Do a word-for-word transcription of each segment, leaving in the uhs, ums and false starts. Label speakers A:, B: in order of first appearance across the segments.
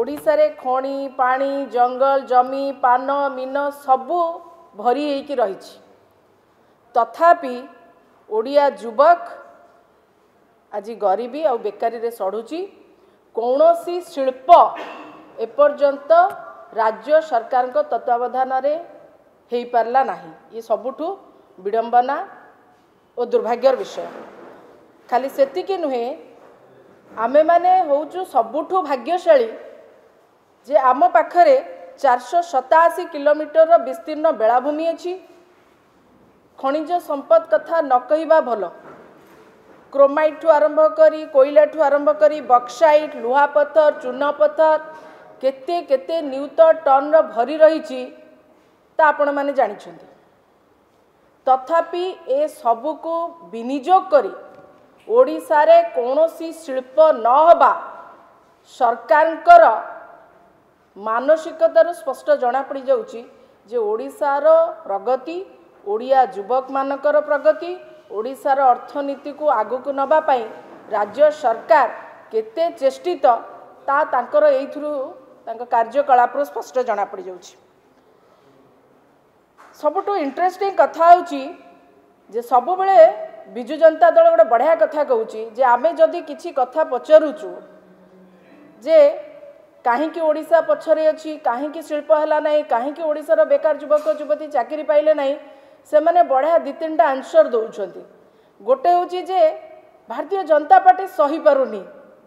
A: ओडिशा रे खणी पानी जंगल जमी पान मीन सबू भरी होइकी रहिछि तथापि ओडिया युवक आज गरीबी और बेकारी रे सड़ुची कौनसी शिल्प एपर्यंत राज्य सरकार को तत्वावधान रे हेई पारला नाही। ये सबुठु विडंबना और दुर्भाग्यर विषय। खाली सेतिकी नुहे आमे माने होउचु सबुठु भाग्यशाली जे आम पाखरे चार सौ सतासी किलोमीटर विस्तीर्ण बेलाभूमि अच्छी। खनिज संपद कथा न कहवा भल। क्रोमाइट ठू आरंभ करी कोयला ठू आरंभ करी बक्साइट लुहा पत्थर चूना पत्थर केते केते नियुत टन भरी रही आपण माने जानिछंती। तथापि ए सबु को विनियोग करी ओडिशा रे कोनोसी शिल्प न हबा सरकारंकर मानसिकतार स्पष्ट जना पड़ी जाउची जे ओडिशार प्रगति ओडिया युवक मानकर प्रगति ओडिशार अर्थनीति को आगु को नबा पाई राज्य सरकार केते चेष्टित ता तांकर एथुरु तांका कार्यकलाप स्पष्ट जना पड़ी जाउची। सबुठु इंटरेस्टिंग कथा होची जे सबु बेले बिजु जनता दल गोटे बढ़िया कथा कहूची जे आमे जदि किछि कथा पचारुचु जे काहींकि ओडिशा पछरे अछि काहींकि शिल्प हला नाही काहींकि ओडिशार बेकार युवक युवती चाकरी पाइले नाही से माने बढ़िया दि तीनटा आंसर दउछंती। गोटे होची जे भारतीय जनता पार्टी सही पारुनी।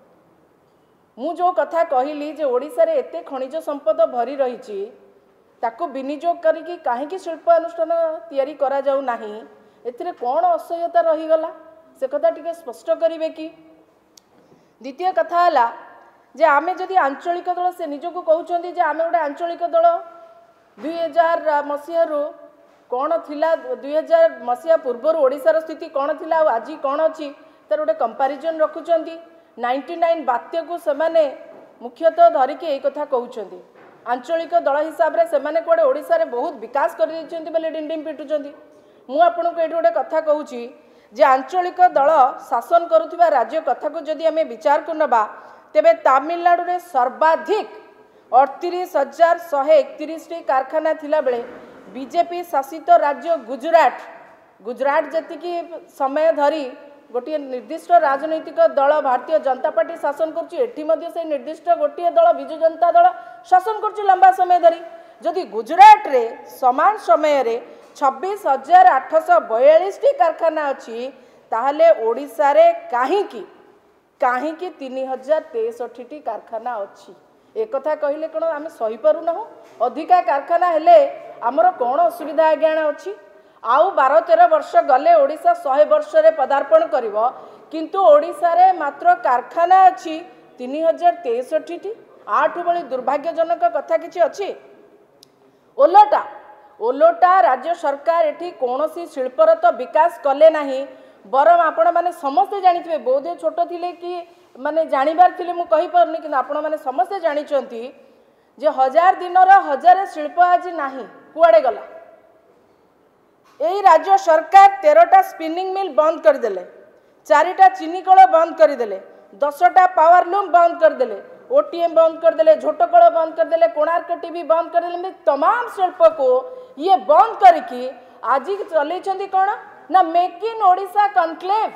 A: मु जो कथा कहली जे ओडिशा रे एते खनिज संपद भरी रहिछि ताको विनियोग करिकि काहींकि शिल्प अनुष्ठान तयारी करा जाऊ नाही एथिरे कोन असह्यता रही गला से कथा टिके स्पष्ट करिवे कि। द्वितीय कथा हला जे आमे जदि आंचलिक दल से निजको कहउछंती जे आमे गोटे आंचलिक दल दुई हजार मसीह कौन थिला दुई हजार मसीहा पूर्वर ओडिशार स्थिति कौन थिला आज कौन अच्छी तार गोटे कंपारिजन रखुचंती। नाइंटी नाइन बात्य को सेमाने मुख्यतः धरिकी एक कथा कहउछंती आंचलिक दल हिसाब रे सेमाने कोडे ओडिशा रे बहुत विकास कर दैछंती बोले डिंडिम पिटुचंती। मु आपन को एठी गोटे कथा कहूची जे आंचलिक दल शासन करुथिबा राज्य कथा को जदि आमे विचार को नबा तेबे तमिलनाडु रे सर्वाधिक अड़तीस हजार शहे एकतीस टी कारखाना थिला बेले बीजेपी शासित राज्य गुजरात गुजरात जतिकी समय धरी गोटे निर्दिष्ट राजनैतिक दल भारतीय जनता पार्टी शासन कर निर्दिष्ट गोटे दल बिजु जनता दल शासन कर लंबा समय धरी। जदि गुजरात रे समान समय रे छब्बीस हजार आठश बयालीस टी कारखाना अच्छी ताहले ओडिशा रे काहींकी काहींकी तीन हजार तेसठी टी कारखाना अच्छी। एक कथा कहले कौन आम सही पारू ना अधिका कारखाना हेले आमर कौन असुविधा आज्ञान अच्छी। आउ बारह तेरह वर्ष गले ओडिशा शहे वर्ष रे पदार्पण करिवो किंतु ओडिशा रे मात्र कारखाना अच्छी तीन हजार तेसठी टी। आठु बड़ी दुर्भाग्यजनक कथा किछि अच्छी। ओलोटा ओलोटा राज्य सरकार एठी कौनसी शिल्पर तो विकास कले नाही बरम आपण माने समस्ते जानिथिबे बोधे छोट थिले कि माने जानिबार थिले मु कहि परनी कि आपण माने समस्ते जानिचंती जे हजार दिनर हजार शिल्प आज नाही कुआडे गला। एही राज्य सरकार तेरहटा स्पिनिंग मिल बंद कर देले चारिटा चीनी कल बंद कर देले दसटा पावर लूम बंद कर देले ओटीएम बंद कर देले झोटकल बंद कर देले कोणार्क टीवी बंद कर देले तमाम शिल्प को ये बंद करके आज चलैछंती कोन ना मेक इन ओडिशा कॉन्क्लेव।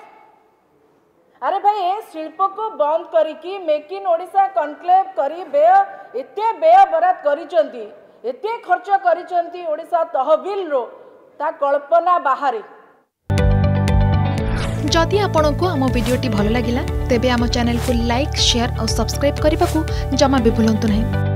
A: अरे भाई ए शिल्प को बंद करिकी मेक इन ओडिशा कॉन्क्लेव करी व्यय एते व्यय बराद करिचंती एते खर्च करिचंती ओडिशा तहबिल रो ता कल्पना बाहरी।
B: जदि आपंक आम भिडी भल लगा तेब आम चैनल को लाइक शेयर और सब्सक्राइब करने को जमा भी भूलु नहीं।